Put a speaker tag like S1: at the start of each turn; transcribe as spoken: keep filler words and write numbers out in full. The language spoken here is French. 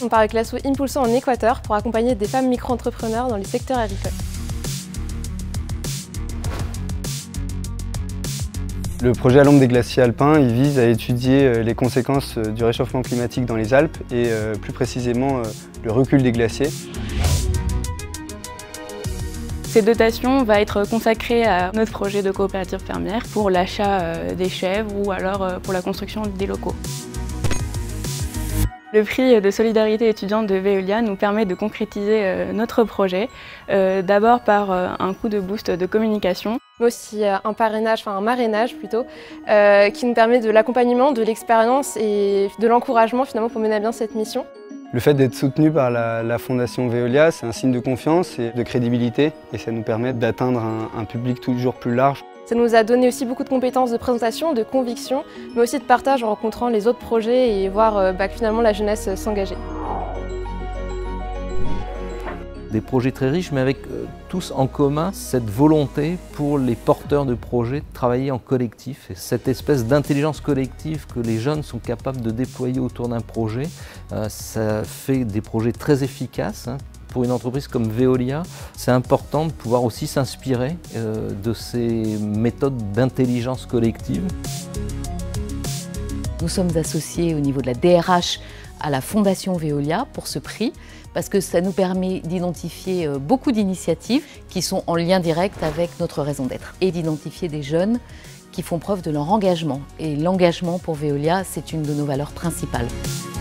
S1: on part avec l'asso Impulso en Équateur pour accompagner des femmes micro-entrepreneurs dans le secteur agricole.
S2: Le projet à l'ombre des glaciers alpins, il vise à étudier les conséquences du réchauffement climatique dans les Alpes et plus précisément le recul des glaciers.
S3: Cette dotation va être consacrée à notre projet de coopérative fermière pour l'achat des chèvres ou alors pour la construction des locaux. Le prix de solidarité étudiante de Veolia nous permet de concrétiser notre projet, d'abord par un coup de boost de communication,
S1: mais aussi un parrainage, enfin un marrainage plutôt, euh, qui nous permet de l'accompagnement, de l'expérience et de l'encouragement finalement pour mener à bien cette mission.
S2: Le fait d'être soutenu par la, la Fondation Veolia, c'est un signe de confiance et de crédibilité et ça nous permet d'atteindre un, un public toujours plus large.
S1: Ça nous a donné aussi beaucoup de compétences de présentation, de conviction, mais aussi de partage en rencontrant les autres projets et voir bah, finalement la jeunesse s'engager.
S4: Des projets très riches, mais avec euh, tous en commun cette volonté pour les porteurs de projets de travailler en collectif. Et cette espèce d'intelligence collective que les jeunes sont capables de déployer autour d'un projet, euh, ça fait des projets très efficaces. Hein. Pour une entreprise comme Veolia, c'est important de pouvoir aussi s'inspirer euh, de ces méthodes d'intelligence collective.
S5: Nous sommes associés au niveau de la D R H à la Fondation Veolia pour ce prix, parce que ça nous permet d'identifier beaucoup d'initiatives qui sont en lien direct avec notre raison d'être et d'identifier des jeunes qui font preuve de leur engagement. Et l'engagement pour Veolia, c'est une de nos valeurs principales.